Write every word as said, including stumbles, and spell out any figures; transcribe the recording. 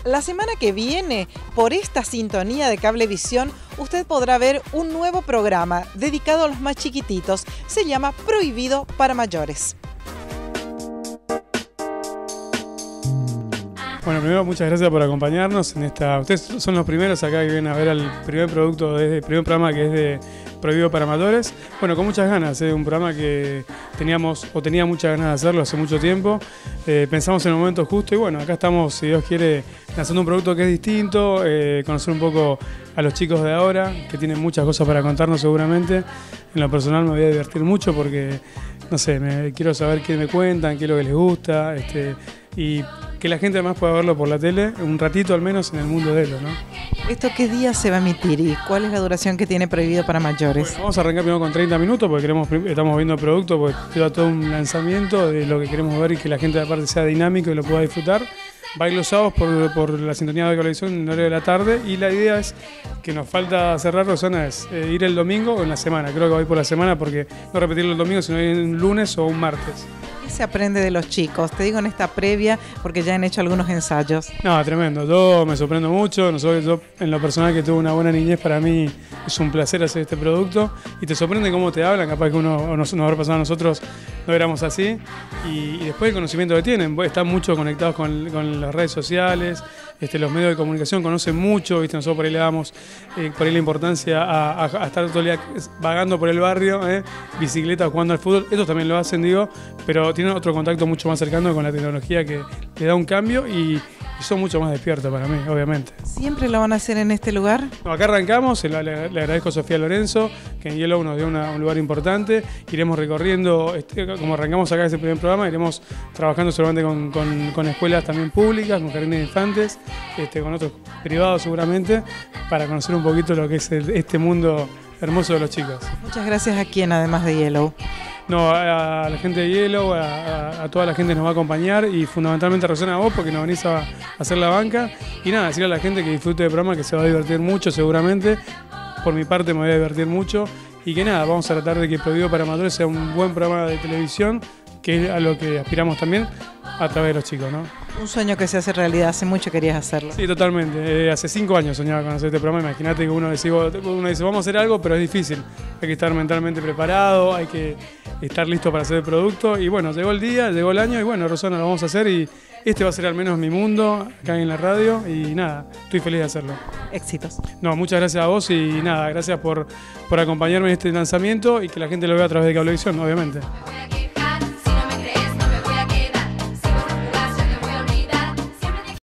La semana que viene, por esta sintonía de Cablevisión, usted podrá ver un nuevo programa dedicado a los más chiquititos. Se llama Prohibido para Mayores. Bueno, primero muchas gracias por acompañarnos en esta. Ustedes son los primeros acá que vienen a ver el primer producto, el primer programa que es de Prohibido para Amadores. Bueno, con muchas ganas, es ¿eh? un programa que teníamos o tenía muchas ganas de hacerlo hace mucho tiempo. Eh, pensamos en el momento justo y bueno, acá estamos, si Dios quiere, lanzando un producto que es distinto, eh, conocer un poco a los chicos de ahora, que tienen muchas cosas para contarnos seguramente. En lo personal me voy a divertir mucho porque, no sé, me, quiero saber qué me cuentan, qué es lo que les gusta, este, y que la gente además pueda verlo por la tele, un ratito al menos en el mundo de ellos, ¿no? ¿Esto qué día se va a emitir y cuál es la duración que tiene Prohibido para Mayores? Bueno, vamos a arrancar primero con treinta minutos porque queremos, estamos viendo el producto, porque lleva todo un lanzamiento de lo que queremos ver y que la gente aparte sea dinámico y lo pueda disfrutar. Va a ir los sábados por, por la sintonía de Cablevisión en el horario de la tarde y la idea es que nos falta cerrar, Rosana, es eh, ir el domingo o en la semana. Creo que voy por la semana porque no repetirlo el domingo, sino ir un lunes o un martes. ¿Qué se aprende de los chicos? Te digo en esta previa porque ya han hecho algunos ensayos. No, tremendo. Yo me sorprendo mucho. Nosotros, yo, en lo personal que tuve una buena niñez, para mí es un placer hacer este producto. Y te sorprende cómo te hablan. Capaz que uno, o nos, nos habrá pasado a nosotros, no éramos así. Y, y después el conocimiento que tienen. Están mucho conectados con, con las redes sociales. Este, los medios de comunicación conocen mucho, ¿viste? Nosotros por ahí le damos eh, por ahí la importancia a, a, a estar todo el día vagando por el barrio, ¿eh? Bicicleta, jugando al fútbol. Ellos también lo hacen, digo, pero tienen otro contacto mucho más cercano con la tecnología que le da un cambio y, y son mucho más despiertos para mí, obviamente. ¿Siempre lo van a hacer en este lugar? No, acá arrancamos, le, le, le agradezco a Sofía Lorenzo, que en Yellow nos dio una, un lugar importante. Iremos recorriendo, este, como arrancamos acá este primer programa, iremos trabajando seguramente con, con, con escuelas también públicas, con jardines de infantes, este, con otros privados seguramente, para conocer un poquito lo que es el, este mundo hermoso de los chicos. Muchas gracias a quien, además de Yellow. No, a, a la gente de Yellow, a, a, a toda la gente que nos va a acompañar y fundamentalmente a Rosana, a vos, porque nos venís a, a hacer la banca. Y nada, decirle a la gente que disfrute del programa, que se va a divertir mucho seguramente. Por mi parte me voy a divertir mucho. Y que nada, vamos a tratar de que Prohibido para Amadores sea un buen programa de televisión, que es a lo que aspiramos también a través de los chicos, ¿no? Un sueño que se hace realidad, hace mucho querías hacerlo. Sí, totalmente. Eh, hace cinco años soñaba con hacer este programa. Imagínate que uno dice, uno dice, vamos a hacer algo, pero es difícil. Hay que estar mentalmente preparado, hay que estar listo para hacer el producto. Y bueno, llegó el día, llegó el año y bueno, Rosana, lo vamos a hacer y este va a ser al menos mi mundo acá en la radio y nada, estoy feliz de hacerlo. Éxitos. No, muchas gracias a vos y nada, gracias por, por acompañarme en este lanzamiento y que la gente lo vea a través de Cablevisión, obviamente.